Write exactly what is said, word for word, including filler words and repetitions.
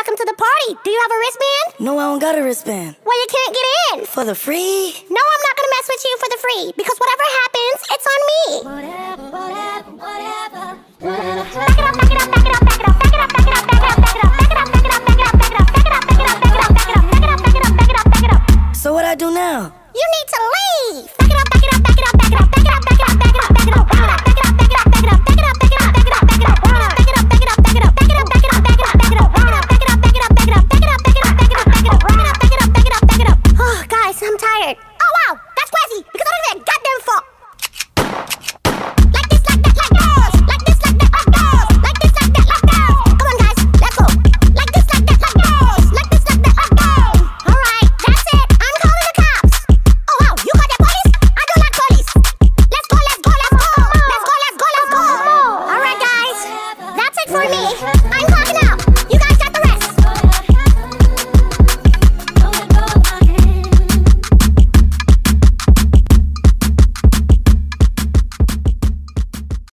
welcome to the party. Do you have a wristband? No, I don't got a wristband. Well, you can't get in. For the free? No, I'm not gonna mess with you for the free, because whatever happens, it's on me. Whatever, whatever, whatever.